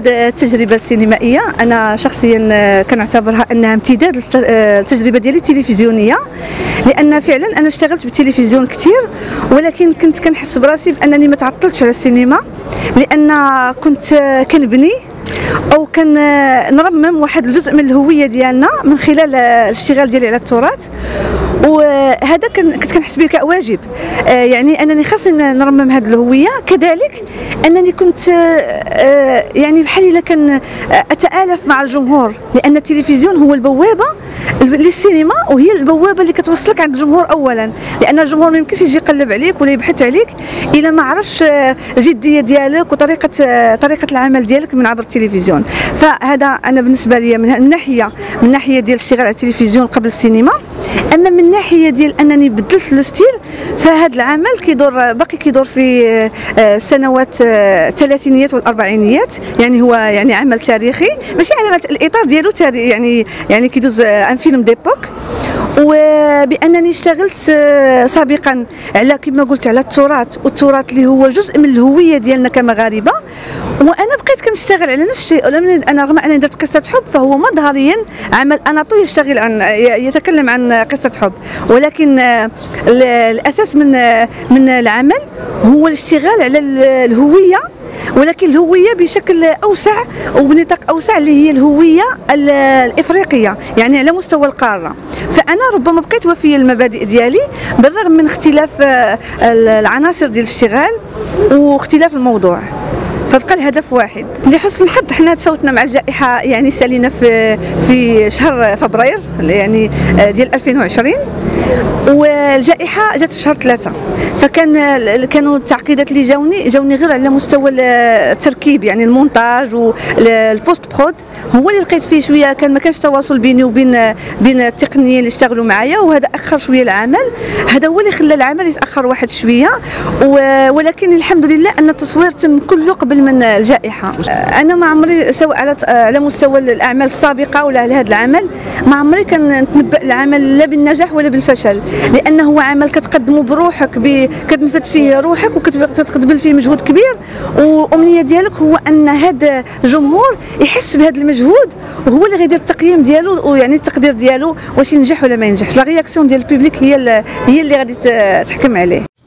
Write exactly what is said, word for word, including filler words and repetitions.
التجربه السينمائيه انا شخصيا كنعتبرها انها امتداد للتجربه ديالي التلفزيونيه، لان فعلا انا اشتغلت بالتلفزيون كثير، ولكن كنت كنحس براسي بانني ما تعطلتش على السينما، لان كنت كنبني او كان نرمم واحد الجزء من الهويه ديالنا من خلال الاشتغال ديالي على التراث، وهذا كنت كنحس به كواجب. يعني انني خاصني نرمم هذه الهويه، كذلك انني كنت يعني بحال الا كان اتالف مع الجمهور، لان التلفزيون هو البوابه للسينما، وهي البوابه اللي كتوصلك عند الجمهور اولا، لان الجمهور ما يمكنش يجي يقلب عليك ولا يبحث عليك الا ما عرفش الجديه ديالك وطريقه طريقه العمل ديالك من عبر التلفزيون. فهذا انا بالنسبه لي من الناحيه من الناحيه ديال الاشتغال على التلفزيون قبل السينما. اما من الناحيه ديال انني بدلت الستيل، فهذا العمل كيدور باقي كيدور في السنوات الثلاثينيات والاربعينيات، يعني هو يعني عمل تاريخي، ماشي على الاطار ديالو يعني يعني كيدوز ان فيلم ديبوك، وبانني اشتغلت سابقا على كما قلت على التراث، والتراث اللي هو جزء من الهويه ديالنا كمغاربه، وانا بقيت كنشتغل على نفس الشيء. انا رغم انني درت قصه حب، فهو مظهريا عمل اناطو يشتغل عن يتكلم عن قصه حب، ولكن الاساس من من العمل هو الاشتغال على الهويه، ولكن الهويه بشكل اوسع وبنطاق اوسع اللي هي الهويه الافريقيه، يعني على مستوى القاره. فانا ربما بقيت وفيه المبادئ ديالي بالرغم من اختلاف العناصر ديال الاشتغال واختلاف الموضوع، فبقى الهدف واحد. لحسن الحظ حنا تفاوتنا مع الجائحه، يعني سالينا في في شهر فبراير يعني ديال ألفين وعشرين، والجائحه جات في شهر ثلاثة، فكان كانوا التعقيدات اللي جاوني جاوني غير على مستوى التركيب، يعني المونتاج والبوست برود هو اللي لقيت فيه شويه، كان ما كانش تواصل بيني وبين بين التقنيين اللي اشتغلوا معايا، وهذا اخر شويه العمل. هذا هو اللي خلى العمل يتاخر واحد شويه، ولكن الحمد لله ان التصوير تم كله قبل من الجائحه. انا ما عمري سواء على على مستوى الاعمال السابقه ولا على هذا العمل ما عمري كنتنبأ العمل لا بالنجاح ولا بالفشل، لانه هو عمل كتقدمه بروحك، كتنفذ فيه روحك وكتقبل فيه مجهود كبير، وامنيه ديالك هو ان هذا الجمهور يحس بهذا المجهود، وهو اللي غيدير التقييم ديالو ويعني التقدير ديالو واش ينجح ولا ما ينجحش. لا رياكسيون ديال البوبليك هي هي اللي غادي تحكم عليه.